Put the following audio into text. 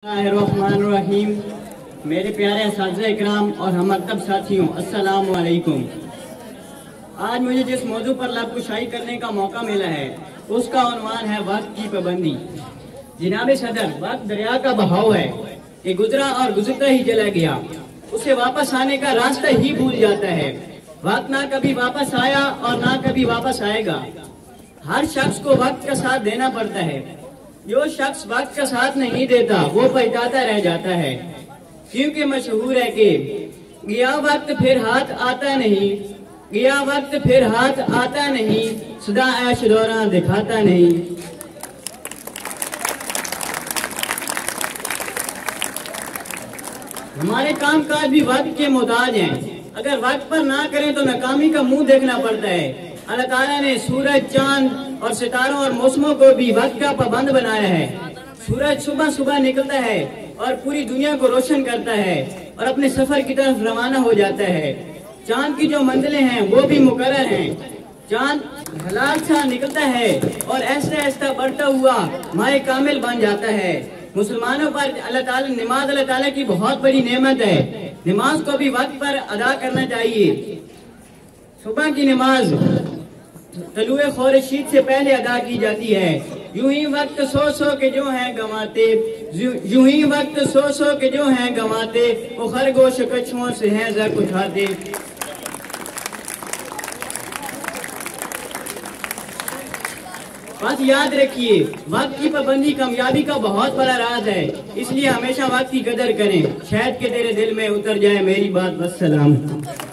बिस्मिल्लाहिर्रहमानिर्रहीम। मेरे प्यारे असातिज़ा इकराम और हम मकतब साथियों, अस्सलामु अलैकुम। आज मुझे जिस मौजू पर लबकुशाई करने का मौका मिला है उसका उन्वान है वक्त की पाबंदी। जनाब सदर, वक्त दरिया का बहाव है कि गुजरा और गुजरता ही चला गया, उसे वापस आने का रास्ता ही भूल जाता है। वक्त ना कभी वापस आया और ना कभी वापस आएगा। हर शख्स को वक्त का साथ देना पड़ता है। जो शख्स वक्त का साथ नहीं देता वो पछताता रह जाता है, क्योंकि मशहूर है कि गया वक्त फिर हाथ आता नहीं, गया वक्त फिर हाथ आता नहीं, सदा ऐश दौरान दिखाता नहीं। हमारे काम काज भी वक्त के मोहताज हैं। अगर वक्त पर ना करें तो नाकामी का मुंह देखना पड़ता है। अल्लाह ताला ने सूरज, चांद और सितारों और मौसमों को भी वक्त का पाबंद बनाया है। सूरज सुबह सुबह निकलता है और पूरी दुनिया को रोशन करता है और अपने सफर की तरफ रवाना हो जाता है। चांद की जो मंजिलें हैं वो भी मुकर्रर हैं। चांद हलाल सा निकलता है और ऐसा ऐसा बढ़ता हुआ माए कामिल बन जाता है। मुसलमानों पर नमाज अल्लाह ताला की बहुत बड़ी नेमत है। नमाज को भी वक्त पर अदा करना चाहिए। सुबह की नमाज तलुए ख़ुर्शीद से पहले अदा की जाती है। यूं ही वक्त सो सो के जो हैं गंवाते, यूं ही वक्त सो सो के जो हैं गंवाते, वो खरगोश कछुओं से हैं ज़क उठाते। बस याद रखिए, वक्त की पाबंदी कामयाबी का बहुत बड़ा राज है, इसलिए हमेशा वक्त की कदर करें। शायद कि तेरे दिल में उतर जाए मेरी बात। वस्सलाम।